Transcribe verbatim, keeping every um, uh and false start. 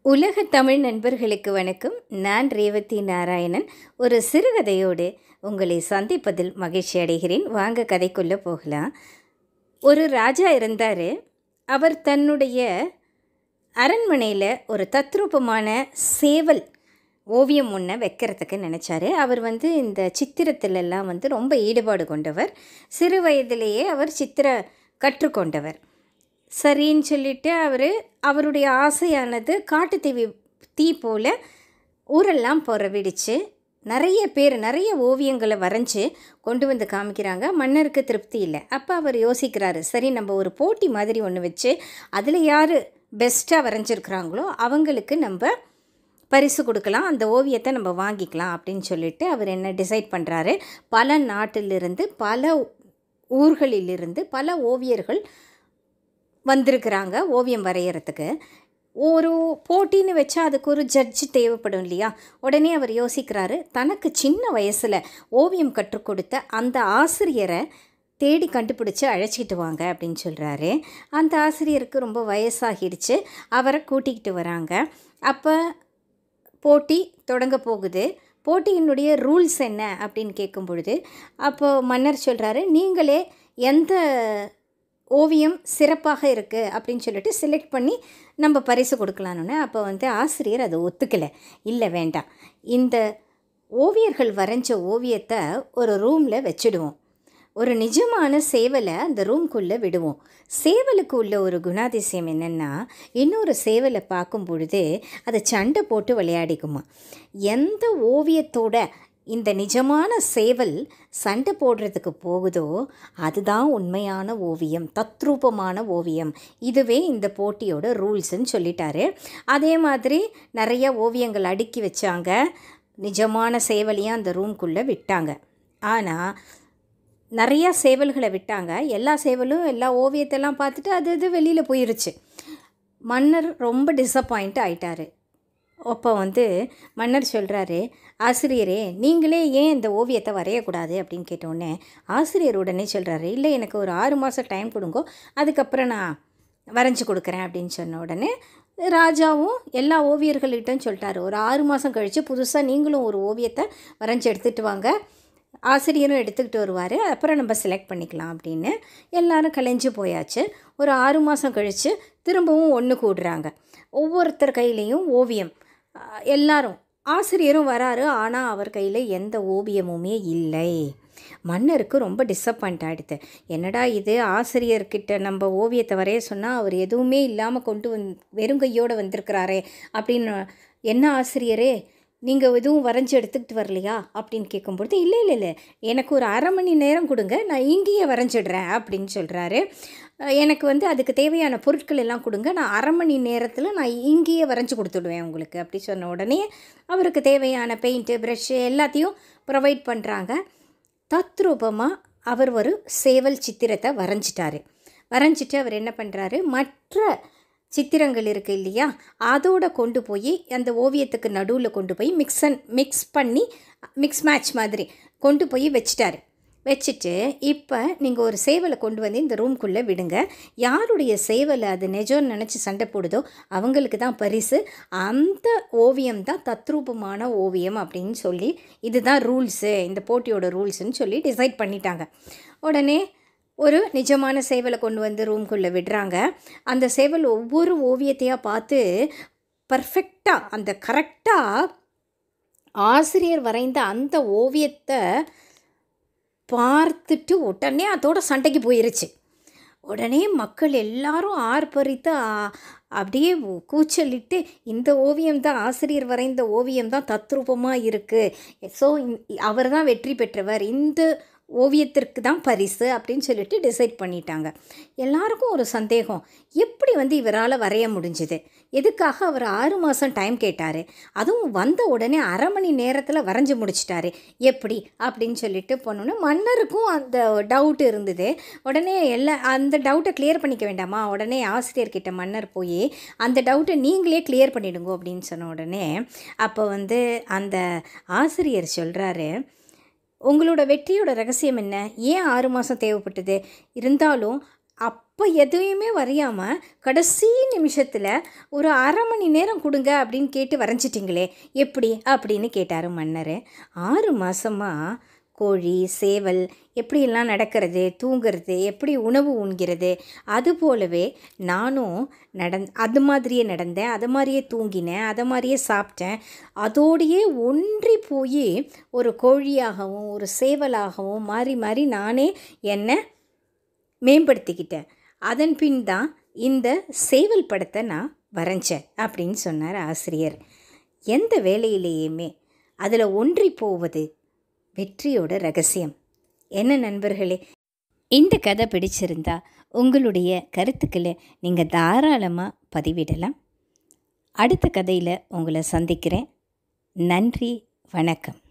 உலக தமிழ் நண்பர்களுக்கு வணக்கம். நான் ரேவதி நாராயணன். ஒரு சிறுகதையோடு உங்களை சந்திப்பதில் மகிழ்ச்சி அடைகிறேன். வாங்க கதைக்குள்ளே போகலாம். ஒரு ராஜா இருந்தார். அவர் தன்னுடைய அரண்மனையில் ஒரு தத்ரூபமான சேவல் ஓவியம் ஒன்றை வைக்கிறதுக்கு நினச்சார். அவர் வந்து இந்த சித்திரத்திலெல்லாம் வந்து ரொம்ப ஈடுபாடு கொண்டவர். சிறு வயதிலேயே அவர் சித்திர கற்றுக்கொண்டவர். சரின்னு சொல்லிவிட்டு அவர் அவருடைய ஆசையானது காட்டு தீ தீ போல் ஊரெல்லாம் பரவிடுச்சு. நிறைய பேர் நிறைய ஓவியங்களை வரைஞ்சி கொண்டு வந்து காமிக்கிறாங்க. மன்னருக்கு திருப்தி இல்லை. அப்போ அவர் யோசிக்கிறாரு, சரி நம்ம ஒரு போட்டி மாதிரி ஒன்று வச்சு அதில் யார் பெஸ்ட்டாக வரைஞ்சிருக்கிறாங்களோ அவங்களுக்கு நம்ம பரிசு கொடுக்கலாம், அந்த ஓவியத்தை நம்ம வாங்கிக்கலாம் அப்படின்னு சொல்லிட்டு அவர் என்ன டிசைட் பண்ணுறாரு, பல நாட்டிலிருந்து பல ஊர்களிலிருந்து பல ஓவியர்கள் வந்திருக்கிறாங்க ஓவியம் வரைகிறதுக்கு. ஒரு போட்டின்னு வச்சா அதுக்கு ஒரு ஜட்ஜு தேவைப்படும் இல்லையா? உடனே அவர் யோசிக்கிறாரு, தனக்கு சின்ன வயசில் ஓவியம் கற்றுக் கொடுத்த அந்த ஆசிரியரை தேடி கண்டுபிடிச்சி அழைச்சிக்கிட்டு வாங்க அப்படின்னு சொல்கிறாரு. அந்த ஆசிரியருக்கு ரொம்ப வயசாகிடுச்சு. அவரை கூட்டிக்கிட்டு வராங்க. அப்போ போட்டி தொடங்க போகுது. போட்டியினுடைய ரூல்ஸ் என்ன அப்படின்னு கேட்கும் பொழுது அப்போ மன்னர் சொல்கிறாரு, நீங்களே எந்த ஓவியம் சிறப்பாக இருக்குது அப்படின்னு சொல்லிட்டு செலக்ட் பண்ணி நம்ம பரிசு கொடுக்கலான்னு. அப்போ வந்து ஆசிரியர் அதை ஒத்துக்கலை. இல்லை வேண்டாம், இந்த ஓவியர்கள் வரைஞ்ச ஓவியத்தை ஒரு ரூமில் வச்சுடுவோம், ஒரு நிஜமான சேவலை அந்த ரூம்குள்ளே விடுவோம். சேவலுக்கு உள்ள ஒரு குணாதிசயம் என்னென்னா, இன்னொரு சேவலை பார்க்கும் பொழுது அதை சண்டை போட்டு விளையாடிக்குமா. எந்த ஓவியத்தோட இந்த நிஜமான சேவல் சண்டை போடுறதுக்கு போகுதோ அதுதான் உண்மையான ஓவியம், தத்ரூபமான ஓவியம். இதுவே இந்த போட்டியோட ரூல்ஸுன்னு சொல்லிட்டாரு. அதே மாதிரி நிறைய ஓவியங்கள் அடுக்கி வச்சாங்க. நிஜமான சேவலையும் அந்த ரூம்குள்ளே விட்டாங்க. ஆனால் நிறையா சேவல்களை விட்டாங்க. எல்லா சேவலும் எல்லா ஓவியத்தெல்லாம் பார்த்துட்டு அது அது வெளியில் போயிருச்சு. மன்னர் ரொம்ப டிஸப்பாயிண்ட் ஆயிட்டார். அப்போ வந்து மன்னர் சொல்கிறாரு, ஆசிரியரே நீங்களே ஏன் இந்த ஓவியத்தை வரையக்கூடாது அப்படின்னு கேட்டோடனே ஆசிரியர் உடனே சொல்கிறாரு, இல்லை எனக்கு ஒரு ஆறு மாதம் டைம் கொடுங்கோ, அதுக்கப்புறம் நான் வரைஞ்சி கொடுக்குறேன் அப்படின்னு சொன்ன உடனே ராஜாவும் எல்லா ஓவியர்கள்கிட்டும் சொல்லிட்டாரு, ஒரு ஆறு மாதம் கழித்து புதுசாக நீங்களும் ஒரு ஓவியத்தை வரைஞ்சி எடுத்துகிட்டு வாங்க, ஆசிரியரும் எடுத்துக்கிட்டு வருவார், அப்புறம் நம்ம செலக்ட் பண்ணிக்கலாம் அப்படின்னு. எல்லோரும் கலைஞ்சு போயாச்சு. ஒரு ஆறு மாதம் கழித்து திரும்பவும் ஒன்று கூடுறாங்க. ஒவ்வொருத்தர் கையிலையும் ஓவியம். எல்லாரும் ஆசிரியரும் வராரு. ஆனால் அவர் கையில் எந்த ஓவியமுமே இல்லை. மன்னருக்கு ரொம்ப டிஸப்பாயிண்ட் ஆகிடுது. என்னடா இது, ஆசிரியர்கிட்ட நம்ம ஓவியத்தை வரைய சொன்னால் அவர் எதுவுமே இல்லாமல் கொண்டு வந் வெறுங்கையோடு வந்திருக்கிறாரே அப்படின்னு. என்ன ஆசிரியரே நீங்கள் எதுவும் வரைஞ்சி எடுத்துக்கிட்டு வரலையா அப்படின்னு கேட்கும்பொழுது, இல்லை இல்லை இல்லை எனக்கு ஒரு அரை மணி நேரம் கொடுங்க, நான் இங்கேயே வரைஞ்சிடுறேன் அப்படின்னு சொல்கிறாரு. எனக்கு வந்து அதுக்கு தேவையான பொருட்கள் எல்லாம் கொடுங்க, நான் அரை மணி நேரத்தில் நான் இங்கேயே வரைஞ்சி கொடுத்துடுவேன் உங்களுக்கு அப்படி சொன்ன உடனே அவருக்கு தேவையான பெயிண்ட்டு ப்ரஷ்ஷு எல்லாத்தையும் ப்ரொவைட் பண்ணுறாங்க. தத்ரூபமாக அவர் ஒரு சேவல் சித்திரத்தை வரைஞ்சிட்டாரு. வரைஞ்சிட்டு அவர் என்ன பண்ணுறாரு, மற்ற சித்திரங்கள் இருக்குது இல்லையா, அதோடு கொண்டு போய் அந்த ஓவியத்துக்கு நடுவில் கொண்டு போய் மிக்ஸ் அண்ட் மிக்ஸ் பண்ணி மிக்ஸ் மேட்ச் மாதிரி கொண்டு போய் வச்சிட்டாரு. வச்சுட்டு இப்போ நீங்கள் ஒரு சேவலை கொண்டு வந்து இந்த ரூம்குள்ளே விடுங்க, யாருடைய சேவலை அது நிஜம்னு நினச்சி சண்டை போடுதோ அவங்களுக்கு தான் பரிசு, அந்த ஓவியம் தான் தத்ரூபமான ஓவியம் அப்படின்னு சொல்லி, இதுதான் ரூல்ஸு, இந்த போட்டியோட ரூல்ஸுன்னு சொல்லி டிசைட் பண்ணிட்டாங்க. உடனே ஒரு நிஜமான சேவலை கொண்டு வந்து ரூம்குள்ளே விடுறாங்க. அந்த சேவல் ஒவ்வொரு ஓவியத்தையாக பார்த்து பர்ஃபெக்டாக அந்த கரெக்டாக ஆசிரியர் வரைந்த அந்த ஓவியத்தை பார்த்துட்டு உடனே அதோட சண்டைக்கு போயிருச்சு. உடனே மக்கள் எல்லாரும் ஆர்ப்பரித்து அப்படியே கூச்சலிட்டு, இந்த ஓவியம் தான் ஆசிரியர் வரைந்த ஓவியம் தான் தத்ரூபமாக இருக்குது, ஸோ அவர் தான் வெற்றி பெற்றவர், இந்த ஓவியத்திற்கு தான் பரிசு அப்படின்னு சொல்லிட்டு டிசைட் பண்ணிட்டாங்க. எல்லாருக்கும் ஒரு சந்தேகம், எப்படி வந்து இவரால் வரைய முடிஞ்சுது, எதுக்காக அவர் ஆறு மாதம் டைம் கேட்டார், அதுவும் வந்த உடனே அரை மணி நேரத்தில் வரைஞ்சி முடிச்சிட்டாரு எப்படி அப்படின்னு சொல்லிட்டு போனோன்னே மன்னருக்கும் அந்த டவுட் இருந்தது. உடனே எல்லா அந்த டவுட்டை கிளியர் பண்ணிக்க வேண்டாமா, உடனே ஆசிரியர்கிட்ட மன்னர் போய் அந்த டவுட்டை நீங்களே கிளியர் பண்ணிவிடுங்க அப்படின்னு சொன்ன உடனே அப்போ வந்து அந்த ஆசிரியர் சொல்கிறாரு, உங்களோட வெற்றியோட ரகசியம் என்ன, ஏன் ஆறு மாதம் தேவைப்பட்டது, இருந்தாலும் அப்போ எதையுமே வரையாமல் கடைசி நிமிஷத்தில் ஒரு அரை மணி நேரம் கொடுங்க அப்படின்னு கேட்டு வரைஞ்சிட்டிங்களே எப்படி அப்படின்னு கேட்டார் மன்னர். ஆறு மாதமாக கோழி சேவல் எப்படியெல்லாம் நடக்கிறது, தூங்கிறது, எப்படி உணவு உண்கிறது, அது போலவே நானும் நடந் அது மாதிரியே நடந்தேன், அது மாதிரியே தூங்கினேன், அதை மாதிரியே சாப்பிட்டேன். அதோடையே ஒன்றி போய் ஒரு கோழியாகவும் ஒரு சேவலாகவும் மாறி மாறி நானே என்னை மேம்படுத்திக்கிட்டேன். அதன் பின் தான் இந்த சேவல் படத்தை நான் வரைஞ்சேன் அப்படின்னு சொன்னார் ஆசிரியர். எந்த வேலையிலேயுமே அதில் ஒன்றி போவது வெற்றியோட ரகசியம். என்ன நண்பர்களே, இந்த கதை பிடிச்சிருந்தா உங்களுடைய கருத்துக்களை நீங்கள் தாராளமாக பதிவிடலாம். அடுத்த கதையில் உங்களை சந்திக்கிறேன். நன்றி, வணக்கம்.